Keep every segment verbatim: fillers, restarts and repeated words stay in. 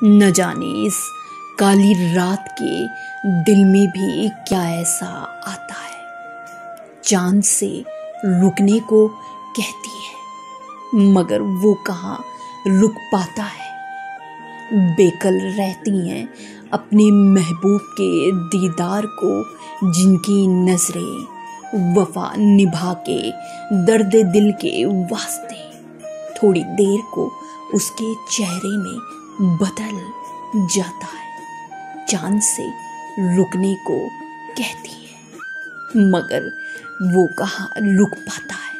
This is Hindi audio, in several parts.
न जाने इस काली रात के दिल में भी क्या ऐसा आता है। चांद से रुकने को कहती है मगर वो कहाँ रुक पाता है। बेकल रहती हैं अपने महबूब के दीदार को, जिनकी नजरें वफा निभा के दर्द दिल के वास्ते थोड़ी देर को उसके चेहरे में बदल जाता है। चांद से रुकने को कहती है मगर वो कहाँ रुक पाता है।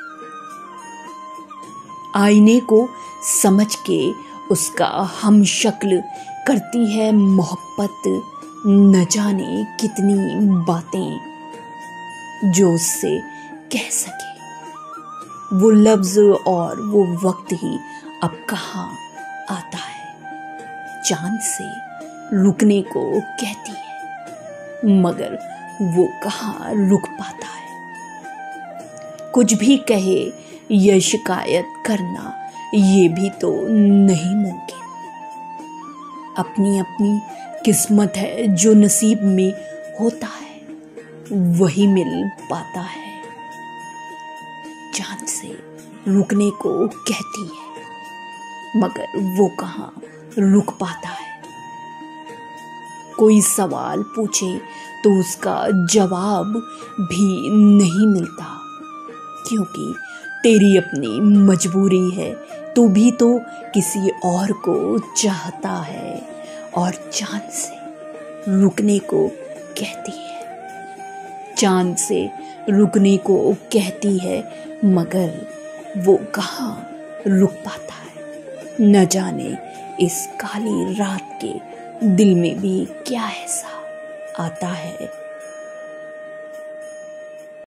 आईने को समझ के उसका हम शक्ल करती है मोहब्बत, न जाने कितनी बातें जो उससे कह सके। वो लफ्ज और वो वक्त ही अब कहाँ आता है। चांद से रुकने को कहती है मगर वो कहाँ रुक पाता है। कुछ भी कहे यह शिकायत करना ये भी तो नहीं मुमकिन। अपनी अपनी किस्मत है, जो नसीब में होता है वही मिल पाता है। चांद से रुकने को कहती है मगर वो कहाँ रुक पाता है। कोई सवाल पूछे तो उसका जवाब भी नहीं मिलता, क्योंकि तेरी अपनी मजबूरी है, तू भी तो किसी और को चाहता है। और चांद से रुकने को कहती है, चांद से रुकने को कहती है मगर वो कहाँ रुक पाता है। न जाने इस काली रात के दिल में भी क्या ऐसा आता है।